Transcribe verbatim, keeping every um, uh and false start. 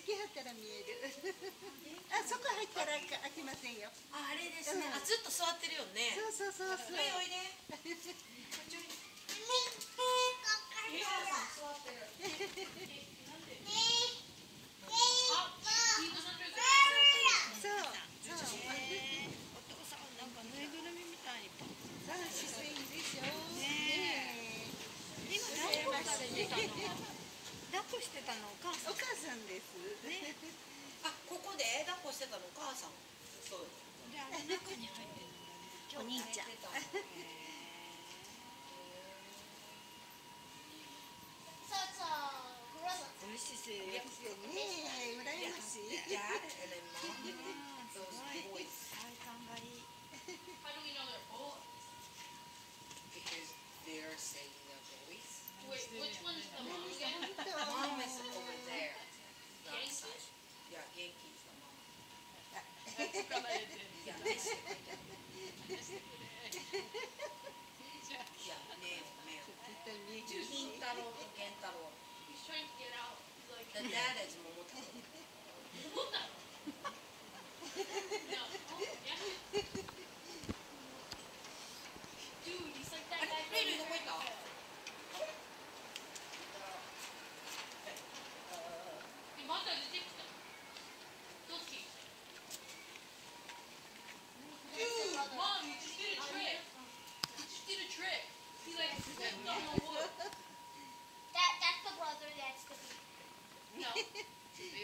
席入ったら見える。あ、そこ入ったら開きませんよ。 あ、あれですね。あ、ずっと座ってるよね。 そうそうそうそう。 おいおいで。リハさん座ってる。なんで？あ、そう。そう。お父さんなんかぬいぐるみみたいに。 さあ、姿勢いいでしょ。 ねえ。今抱っこしてたの。抱っこしてたのお母さん。 お母さんです。 ね。あ、ここで抱っこしてたのお母さん。そう。で、あの中に入ってるのがお兄ちゃん。 美味しい。